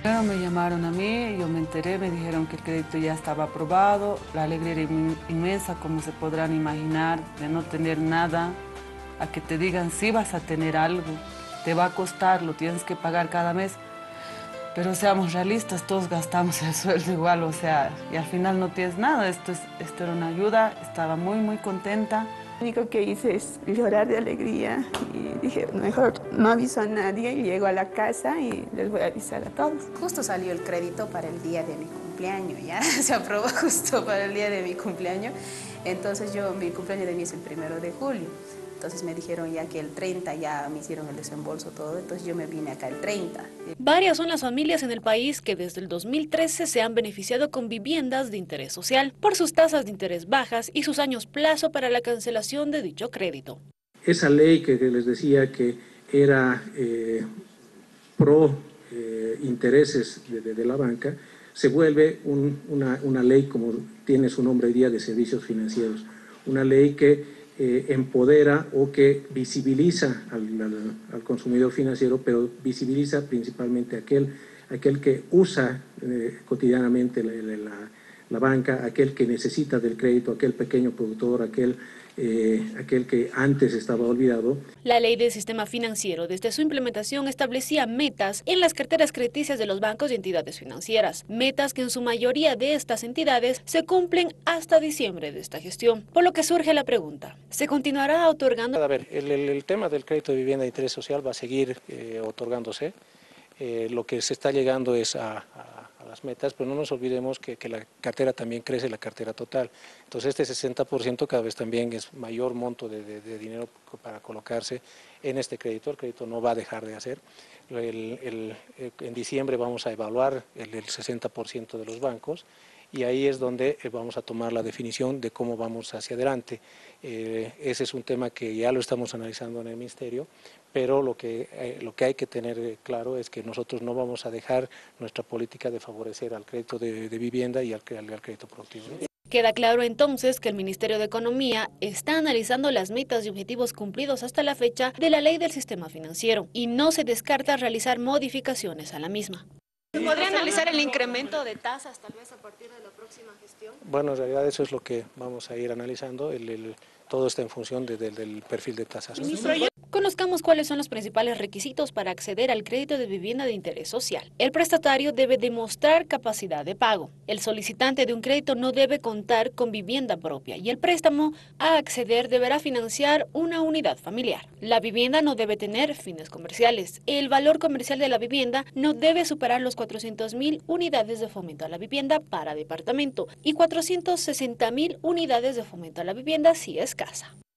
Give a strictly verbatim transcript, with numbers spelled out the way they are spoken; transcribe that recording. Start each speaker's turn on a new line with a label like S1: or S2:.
S1: Primero me llamaron a mí, yo me enteré, me dijeron que el crédito ya estaba aprobado. La alegría era inmensa, como se podrán imaginar, de no tener nada, a que te digan sí vas a tener algo, te va a costar, lo tienes que pagar cada mes. Pero seamos realistas, todos gastamos el sueldo igual, o sea, y al final no tienes nada. Esto, es, esto era una ayuda, estaba muy, muy contenta.
S2: Lo único que hice es llorar de alegría y dije, mejor no aviso a nadie, llego a la casa y les voy a avisar a todos.
S3: Justo salió el crédito para el día de mi cumpleaños, ya se aprobó justo para el día de mi cumpleaños. Entonces yo, mi cumpleaños de mí es el primero de julio. Entonces me dijeron ya que el treinta ya me hicieron el desembolso todo, entonces yo me vine acá el treinta.
S4: Varias son las familias en el país que desde el dos mil trece se han beneficiado con viviendas de interés social por sus tasas de interés bajas y sus años plazo para la cancelación de dicho crédito.
S5: Esa ley que les decía que era eh, pro eh, intereses de, de, de la banca, se vuelve un, una, una ley, como tiene su nombre hoy día, de servicios financieros. Una ley que eh, empodera o que visibiliza al, al, al consumidor financiero, pero visibiliza principalmente a aquel, aquel que usa eh, cotidianamente la, la, la banca, aquel que necesita del crédito, aquel pequeño productor, aquel Eh, aquel que antes estaba olvidado.
S4: La ley del sistema financiero desde su implementación establecía metas en las carteras crediticias de los bancos y entidades financieras, metas que en su mayoría de estas entidades se cumplen hasta diciembre de esta gestión, por lo que surge la pregunta, ¿se continuará otorgando?
S6: A ver, el, el, el tema del crédito de vivienda de interés social va a seguir eh, otorgándose, eh, lo que se está llegando es a, a las metas, pero no nos olvidemos que, que la cartera también crece, la cartera total. Entonces este sesenta por ciento cada vez también es mayor monto de, de, de dinero para colocarse en este crédito. El crédito no va a dejar de hacer. El, el, en diciembre vamos a evaluar el, el sesenta por ciento de los bancos y ahí es donde vamos a tomar la definición de cómo vamos hacia adelante. Eh, ese es un tema que ya lo estamos analizando en el Ministerio, pero lo que, eh, lo que hay que tener claro es que nosotros no vamos a dejar nuestra política de favorecer al crédito de, de vivienda y al, al, al crédito productivo.
S4: Queda claro entonces que el Ministerio de Economía está analizando las metas y objetivos cumplidos hasta la fecha de la ley del sistema financiero y no se descarta realizar modificaciones a la misma.
S7: ¿Se podría analizar el incremento de tasas tal vez a partir de la próxima gestión?
S6: Bueno, en realidad eso es lo que vamos a ir analizando, el, el, todo está en función de, de, del perfil de tasas.
S4: Conozcamos cuáles son los principales requisitos para acceder al crédito de vivienda de interés social. El prestatario debe demostrar capacidad de pago. El solicitante de un crédito no debe contar con vivienda propia y el préstamo a acceder deberá financiar una unidad familiar. La vivienda no debe tener fines comerciales. El valor comercial de la vivienda no debe superar los cuatrocientas mil unidades de fomento a la vivienda para departamento y cuatrocientas sesenta mil unidades de fomento a la vivienda si es casa.